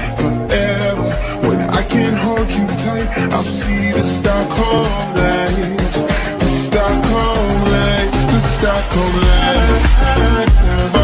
forever. When I can't hold you tight, I'll see the Stockholm lights, the Stockholm lights, the Stockholm lights.